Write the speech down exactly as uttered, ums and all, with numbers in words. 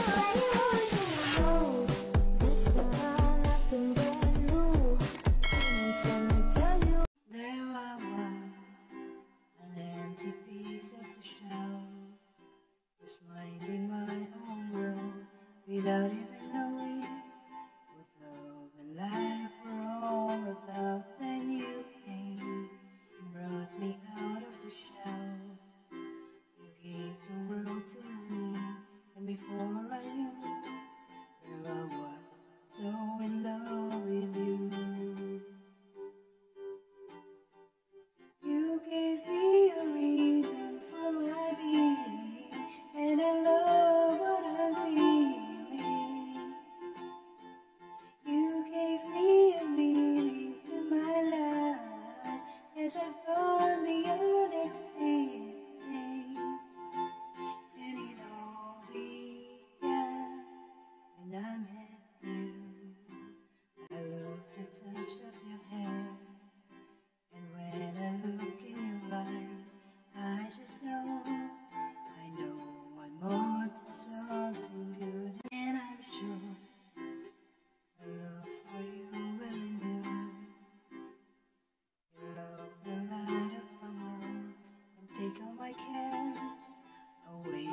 minding my own world without even knowing what love and life were all about. Then you came and brought me out of the shell. You gave the world to me, and before I knew, there I was, so in love with you. You gave me a reason for my being, and I love what I'm feeling. You gave me a meaning to my life as I've gone beyond existing. And it all began when I met you. I love the touch of your hair, and when I look in your eyes, I just know, I know I'm more to something good. And I'm sure my love for you will endure. Your love the light of my world, and take all my cares away